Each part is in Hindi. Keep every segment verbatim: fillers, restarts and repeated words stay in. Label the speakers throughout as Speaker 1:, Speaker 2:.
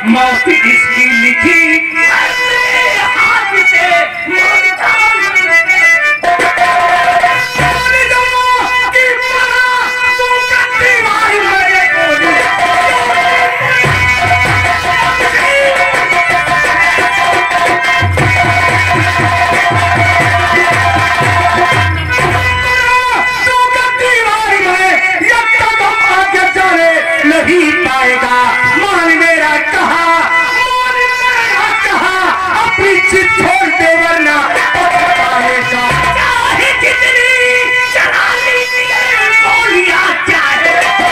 Speaker 1: मौत इसकी लिखी हाथ से नहीं पाएगा। मान मेरा कहा, मान मेरा कहा, अपनी जिद छोड़ दे वरना पाएगा। चाहे जितनी चला लीजिए गोलियां चाहे।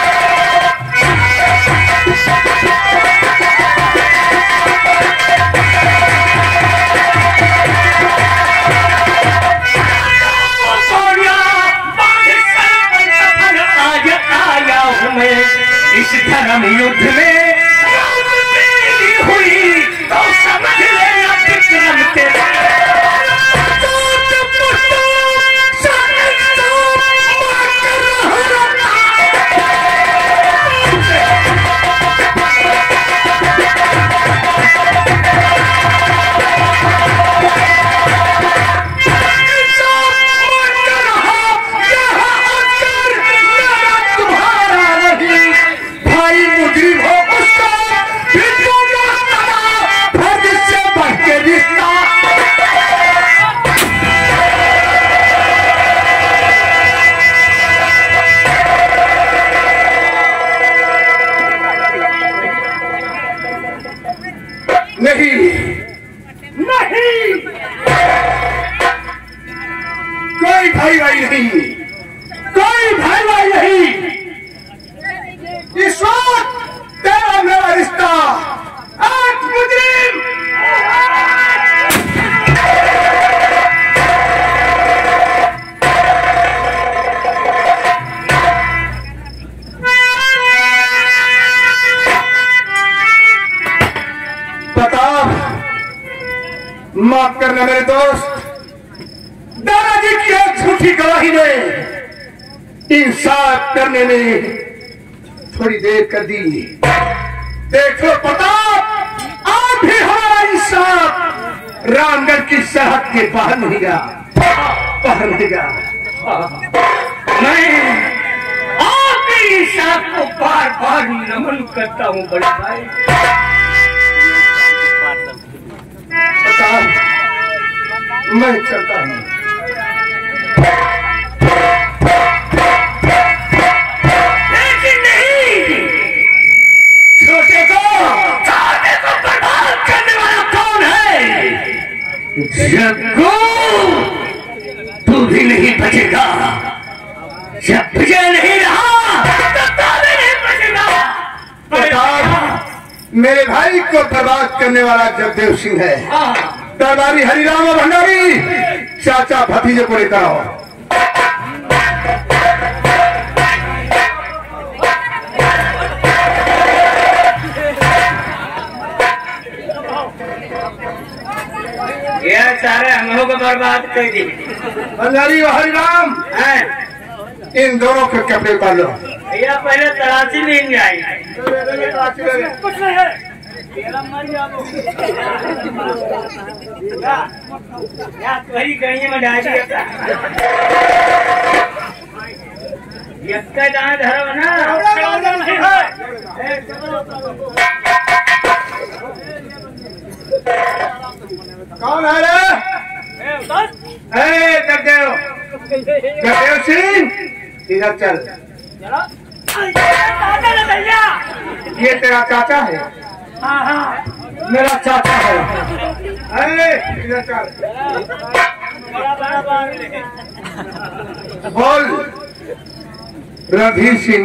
Speaker 1: आज आया हूँ मैं इस धर्म युद्ध में हुई तो समझ लेना विक्रम तेरा। नहीं नहीं कोई भाई भाई नहीं, कोई भाई भाई नहीं। इस वक्त तेरा मेरा रिश्ता एक मुजरिम माफ करना मेरे दोस्त, दादाजी की एक झूठी गवाही ने इंसाफ करने में थोड़ी देर कर दी। देखो प्रताप, आप भी हमारा इंसाफ रामगढ़ की सरहद के बाहर नहीं गया, बाहर नहीं गया। मैं आपके इंसाफ को बार बार नमन करता हूँ बड़े भाई। मैं चलता हूँ। लेकिन नहीं, छोटे को छोटे को बर्बाद करने वाला कौन है? जग्गू, तू भी नहीं बचेगा। जब विजय नहीं रहा तो तू भी नहीं बचेगा। मेरे भाई को बर्बाद करने वाला जगदेव सिंह है। दरबारी हरिराम भंडारी, चाचा भतीजे को लेकर आओ।
Speaker 2: ये सारे हम लोग को बर्बाद कर दी।
Speaker 1: भंडारी और हरिराम, इन दोनों के कपड़े उतार लो।
Speaker 2: भैया पहले तलाशी नहीं आई।
Speaker 1: कुछ नहीं है।
Speaker 2: वही गई में डाल दिया। धर्म ना नहीं है।
Speaker 1: कौन है रे? जगदेव, जगदेव सिंह, इधर चल। ये तेरा चाचा है?
Speaker 2: हाँ हाँ,
Speaker 1: मेरा चाचा है। अरे इधर चल। बोल रवि सिंह,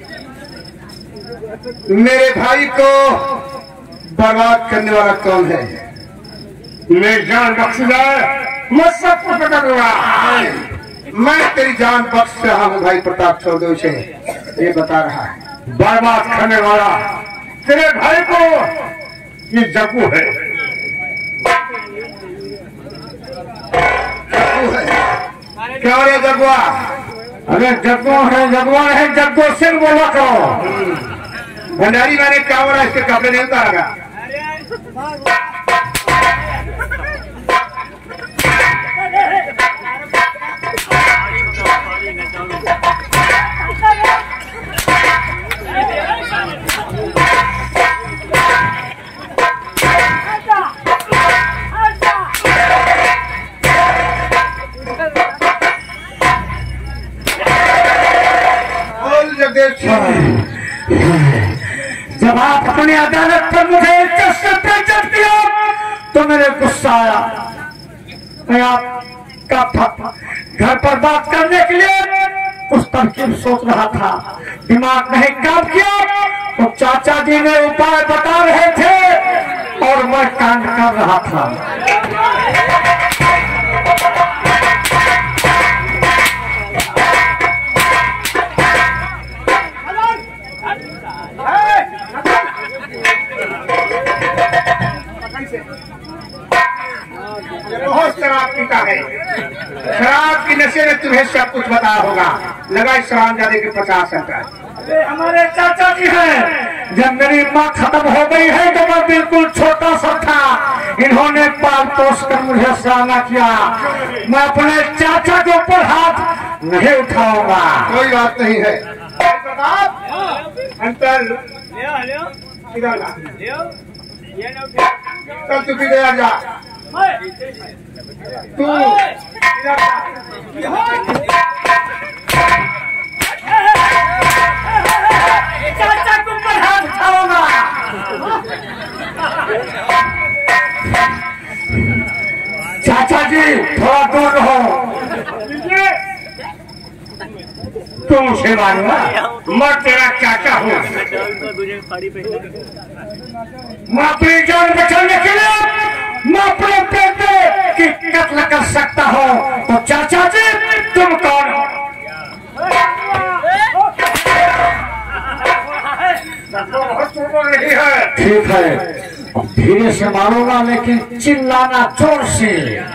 Speaker 1: मेरे भाई को बर्बाद करने वाला कौन है? मैं जान बख्शूंगा, मैं सबको पता दूंगा। मैं तेरी जान बख्श रहा हूँ भाई प्रताप चौधरी से, ये बता रहा है। बर्बाद करने वाला तेरे भाई को ये जग्गू है। जग्गू है क्या रे जगुआ? अरे जग्गू है, जगुआ है, जग्गू सिंह बोला करो। भंडारी मैंने क्या बोला, इसके कपड़े नहीं उतारा। जब आप अपनी अदालत पर मुझे इज्जत से बेइज्जत किया तो मेरे गुस्सा आया। मैं आपका घर पर बात करने के लिए कुछ तरकीब सोच रहा था, दिमाग नहीं काम किया तो चाचा जी ने उपाय बता रहे थे और मैं कांड कर रहा था।
Speaker 3: बहुत शराब पीता है, शराब की नशे में तुम्हें सब कुछ बताया होगा। लगा इस शराबजादे के पचास रुपए।
Speaker 1: हमारे चाचा जी हैं, जब मेरी माँ खत्म हो गई है तो मैं बिल्कुल छोटा सा था, इन्होंने पाल पोस कर मुझे सयाना किया। मैं अपने चाचा के ऊपर हाथ नहीं उठाऊंगा।
Speaker 3: कोई बात नहीं है। अंकल इधर ला। चल तू भी गया जा, तू इधर जा।
Speaker 1: चाचा के ऊपर हाथ उठाऊंगा। चाचा जी थोड़ा दूर रहो।
Speaker 3: तुम से मारूंगा, मैं तेरा चाचा हूँ।
Speaker 1: मैं अपनी जान बचाने के लिए मैं अपने बेटे की कत्ल कर सकता हूँ, तो चाचा जी तुम कौन हो?
Speaker 3: नहीं है।
Speaker 1: ठीक है, अब धीरे से मारूंगा लेकिन चिल्लाना जोर से।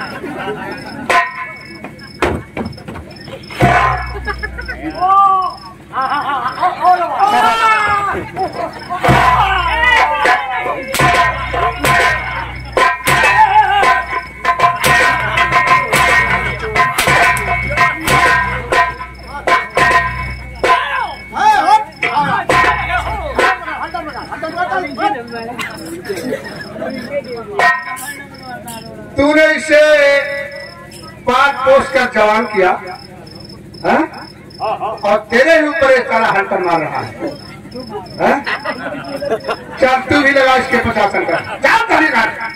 Speaker 3: तूने इसे पाल पोस कर जवान किया है? और तेरे ऊपर एक काला हंटर मार रहा है, है? चल तू भी लगा इसके पचास अंकर। चल कभी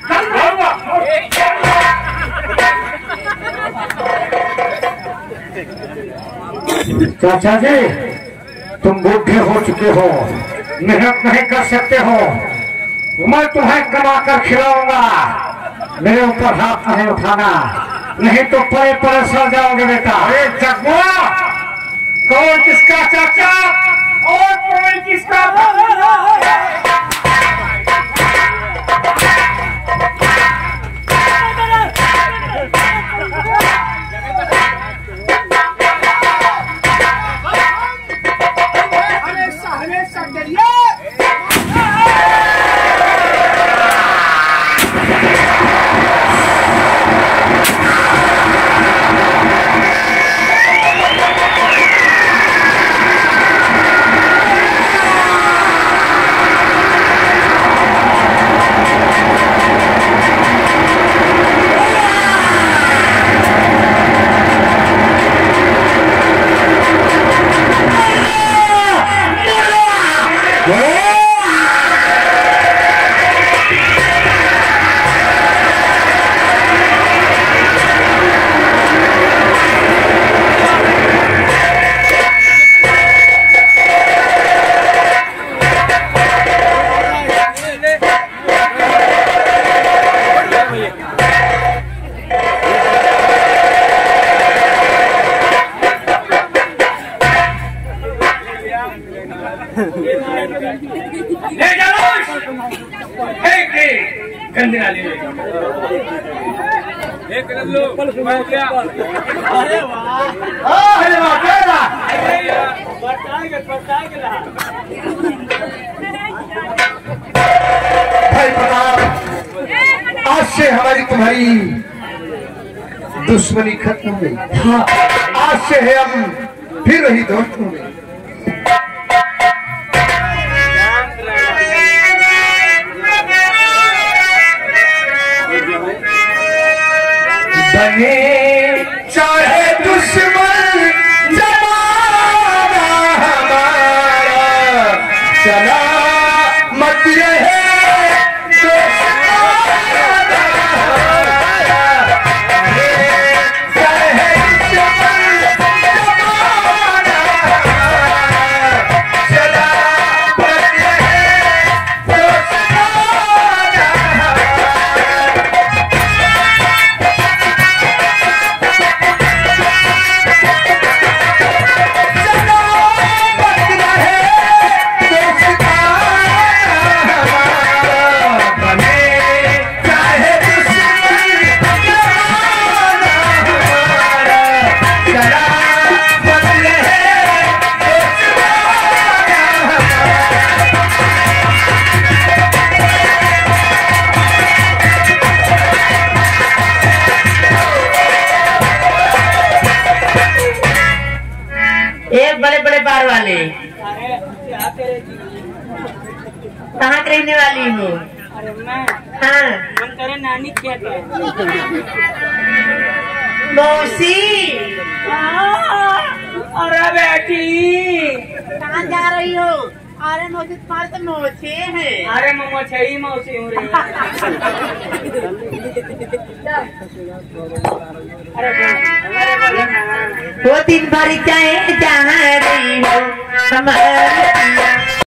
Speaker 1: चाचा जी तुम बूढ़े हो चुके हो, मेहनत नहीं कर सकते हो, मैं तुम्हें कमा कर खिलाऊंगा। मेरे ऊपर हाथ नहीं उठाना, नहीं तो परे परे सड़ जाओगे बेटा।
Speaker 3: अरे जगुआ, कौन किसका चाचा और कौन किसका गंदे नाले में एक लो क्या? अरे वाह, अरे वाह, क्या बताएंगे बताएंगे भाई प्रताप हमारी तुम्हारी दुश्मनी खत्म हो गई। हाँ, आज से है हम फिर वही दोस्त होंगे। बने चाहे दुश्मन जमाना हमारा, चला मत रहे
Speaker 4: बड़े बड़े बार वाले कहाँ के रहने वाली हो?
Speaker 2: अरे मैं
Speaker 4: हाँ
Speaker 2: मन करे नानी क्या करे
Speaker 4: मौसी।
Speaker 2: अरे बेटी
Speaker 4: कहाँ जा रही हो? अरे मौसी तुम्हारे तो मौसी है।
Speaker 2: अरे मम्मा छही मौसी हो रही अरे अरे बोलो ना
Speaker 4: वो दिन भर चाहे जहाँ रही हो हमारी